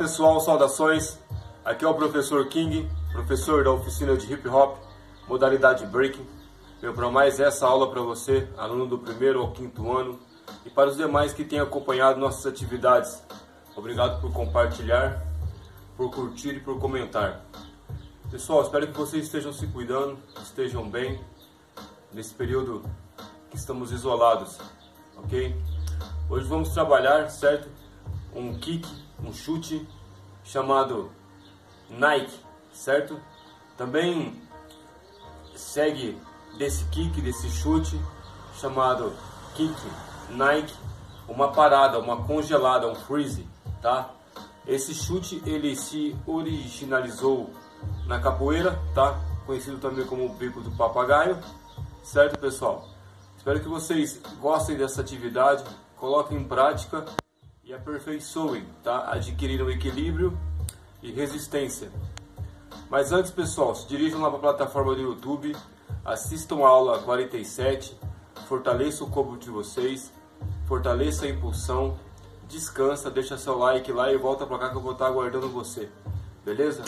pessoal, saudações. Aqui é o professor King, professor da oficina de hip hop, modalidade breaking. Venho para mais essa aula para você, aluno do 1º ao 5º ano, e para os demais que têm acompanhado nossas atividades. Obrigado por compartilhar, por curtir e por comentar. Pessoal, espero que vocês estejam se cuidando, estejam bem nesse período que estamos isolados, ok? Hoje vamos trabalhar, certo? Um kick, um chute chamado Nike, certo? Também segue desse kick, desse chute chamado kick Nike, uma parada, uma congelada, um freeze, tá? Esse chute ele se originalizou na capoeira, tá? Conhecido também como o bico do papagaio, certo, pessoal? Espero que vocês gostem dessa atividade, coloquem em prática e aperfeiçoem, tá? Adquiriram equilíbrio e resistência. Mas antes, pessoal, se dirijam lá para a plataforma do YouTube, assistam a aula 47, fortaleça o corpo de vocês, fortaleça a impulsão, descansa, deixa seu like lá e volta para cá que eu vou estar aguardando você, beleza?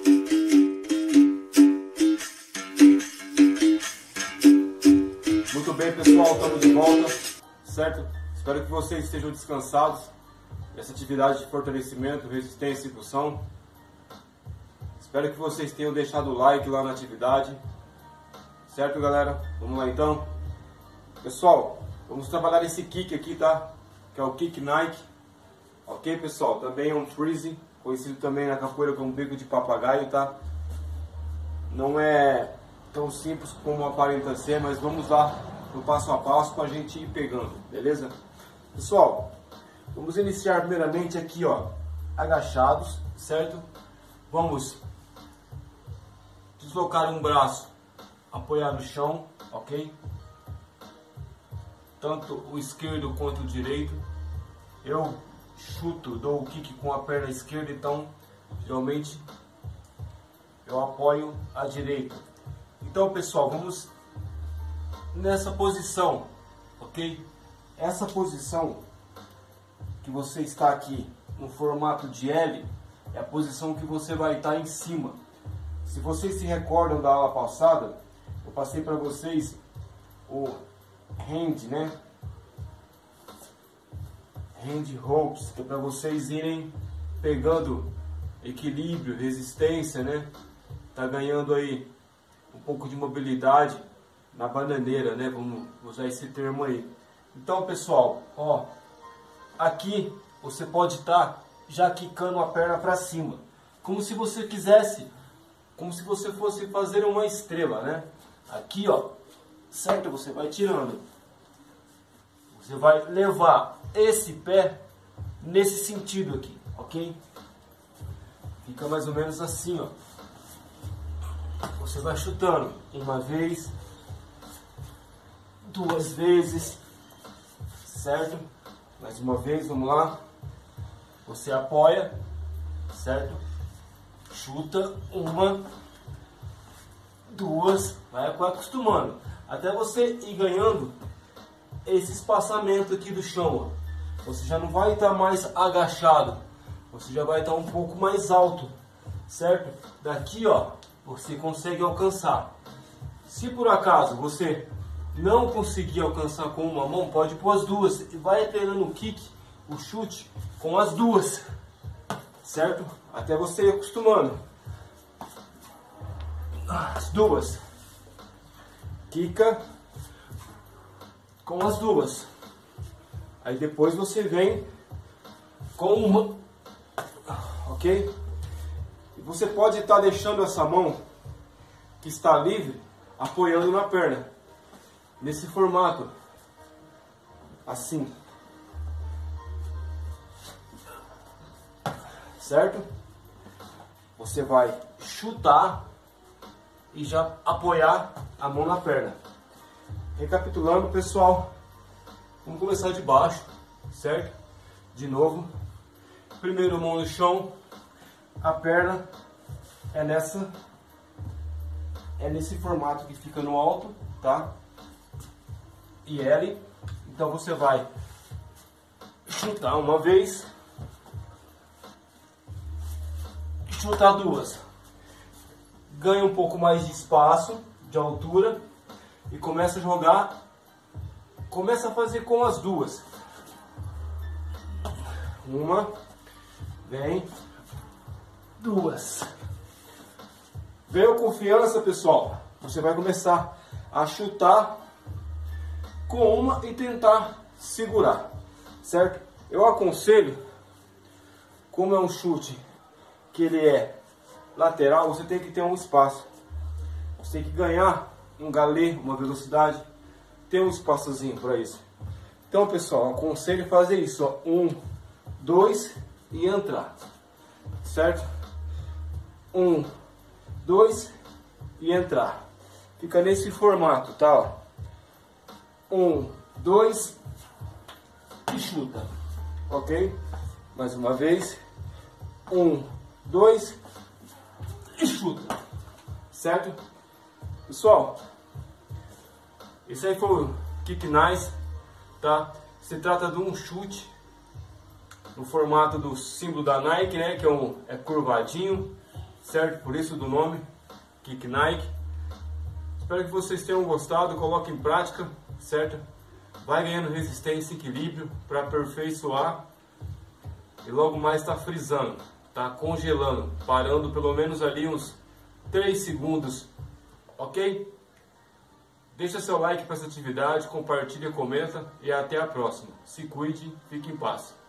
Muito bem, pessoal, estamos de volta, certo? Espero que vocês estejam descansados. Essa atividade de fortalecimento, resistência e impulsão. Espero que vocês tenham deixado o like lá na atividade. Certo, galera? Vamos lá então. Pessoal, vamos trabalhar esse kick aqui, tá? Que é o kick Nike. Ok, pessoal? Também é um freeze, conhecido também na capoeira como bico de papagaio, tá? Não é tão simples como aparenta ser, mas vamos lá no passo a passo para a gente ir pegando, beleza? Pessoal, vamos iniciar primeiramente aqui, ó, agachados, certo? Vamos deslocar um braço, apoiar no chão, ok? Tanto o esquerdo quanto o direito. Eu chuto, dou o kick com a perna esquerda, então geralmente eu apoio a direita. Então, pessoal, vamos nessa posição, ok? Essa posição que você está aqui no formato de L é a posição que você vai estar em cima. Se vocês se recordam da aula passada, eu passei para vocês o hand, né? Hand ropes, que é para vocês irem pegando equilíbrio, resistência, né? Tá ganhando aí um pouco de mobilidade na bananeira, né? Vamos usar esse termo aí. Então, pessoal, ó, aqui você pode estar já quicando a perna para cima, como se você quisesse, como se você fosse fazer uma estrela, né? Aqui, ó, certo? Você vai tirando. Você vai levar esse pé nesse sentido aqui, ok? Fica mais ou menos assim, ó. Você vai chutando uma vez, duas vezes, certo? Mais uma vez, vamos lá. Você apoia, certo? Chuta uma, duas, vai acostumando. Até você ir ganhando esse espaçamento aqui do chão, ó. Você já não vai estar mais agachado, você já vai estar um pouco mais alto, certo? Daqui, ó, você consegue alcançar. Se por acaso você não conseguir alcançar com uma mão, pode pôr as duas e vai treinando o kick, o chute com as duas, certo? Até você ir acostumando. As duas. Quica com as duas. Aí depois você vem com uma, ok? E você pode estar deixando essa mão que está livre apoiando na perna, nesse formato, assim, certo? Você vai chutar e já apoiar a mão na perna. Recapitulando, pessoal, vamos começar de baixo, certo? De novo, primeiro mão no chão, a perna é nesse formato que fica no alto, tá? E L, então você vai chutar uma vez, chutar duas. Ganha um pouco mais de espaço, de altura, e começa a jogar. Começa a fazer com as duas. Uma, vem, duas. Veio confiança, pessoal. Você vai começar a chutar com uma e tentar segurar, certo? Eu aconselho, como é um chute que ele é lateral, você tem que ter um espaço. Você tem que ganhar um galê, uma velocidade, ter um espaçozinho para isso. Então, pessoal, eu aconselho fazer isso, ó. 1, 2 e entrar, certo? 1, 2 e entrar. Fica nesse formato, tá? 1, 2 e chuta, ok? Mais uma vez. 1, 2 e chuta, certo? Pessoal, esse aí foi o Kick Nice, tá? Se trata de um chute no formato do símbolo da Nike, né? Que é curvadinho, certo? Por isso do nome, Kick Nike. Espero que vocês tenham gostado, coloquem em prática, certo? Vai ganhando resistência e equilíbrio para aperfeiçoar. E logo mais está frisando, tá congelando, parando pelo menos ali uns 3 segundos, ok? Deixa seu like para essa atividade, compartilha, comenta e até a próxima. Se cuide, fique em paz.